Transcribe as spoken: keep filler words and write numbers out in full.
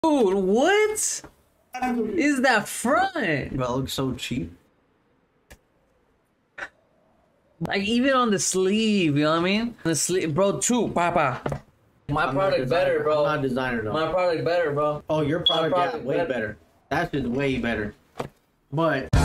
Dude, what is that front? Bro, it looks so cheap. Like even on the sleeve, you know what I mean? The sleeve, bro. Too, papa. My I'm product better, bro. I'm not a designer though. My product better, bro. Oh, your product, product yeah, way better. better. That's just way better. But